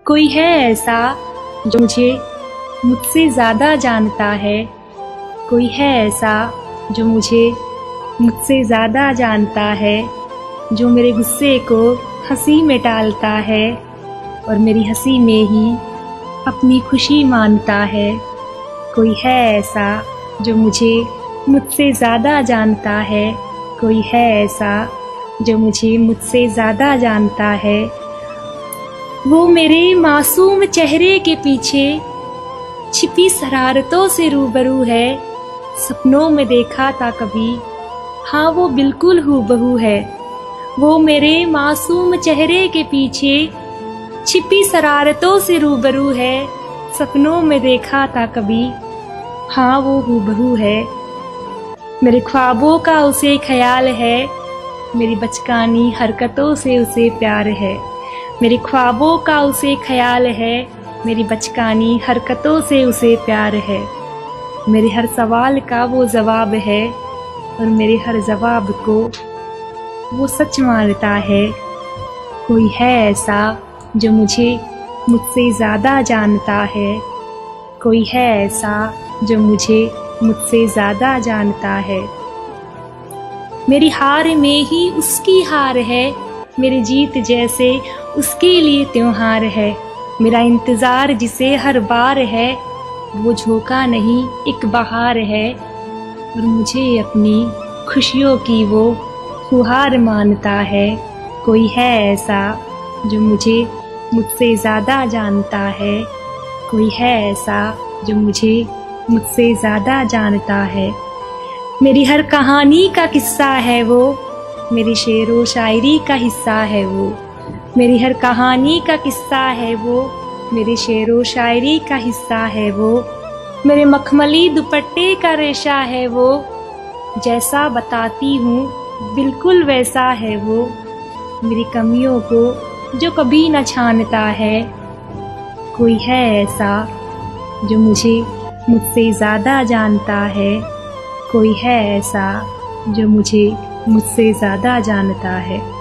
कोई है ऐसा जो मुझसे ज़्यादा जानता है। कोई है ऐसा जो मुझसे ज़्यादा जानता है, जो मेरे गुस्से को हंसी में टालता है और मेरी हंसी में ही अपनी खुशी मानता है। कोई है ऐसा जो मुझसे ज़्यादा जानता है। कोई है ऐसा जो मुझसे ज़्यादा जानता है। वो मेरे मासूम चेहरे के पीछे छिपी शरारतों से रूबरू है। सपनों में देखा था कभी, हाँ वो बिल्कुल हूबहू है। वो मेरे मासूम चेहरे के पीछे छिपी शरारतों से रूबरू है। सपनों में देखा था कभी, हाँ वो हूबहू है। मेरे ख्वाबों का उसे ख्याल है, मेरी बचकानी हरकतों से उसे प्यार है। मेरे ख्वाबों का उसे ख्याल है, मेरी बचकानी हरकतों से उसे प्यार है। मेरे हर सवाल का वो जवाब है और मेरे हर जवाब को वो सच मानता है। कोई है ऐसा जो मुझसे ज़्यादा जानता है। कोई है ऐसा जो मुझसे ज़्यादा जानता है। मेरी हार में ही उसकी हार है, मेरी जीत जैसे उसके लिए त्योहार है। मेरा इंतज़ार जिसे हर बार है, वो झोंका नहीं एक बहार है और मुझे अपनी खुशियों की वो फुहार मानता है। कोई है ऐसा जो मुझसे ज़्यादा जानता है। कोई है ऐसा जो मुझसे ज़्यादा जानता है। मेरी हर कहानी का किस्सा है वो, मेरी शेरो शायरी का हिस्सा है वो। मेरी हर कहानी का किस्सा है वो, मेरे शेरो शायरी का हिस्सा है वो। मेरे मखमली दुपट्टे का रेशा है वो, जैसा बताती हूँ बिल्कुल वैसा है वो। मेरी कमियों को जो कभी न छानता है। कोई है ऐसा जो मुझसे ज़्यादा जानता है। कोई है ऐसा जो मुझसे ज़्यादा जानता है।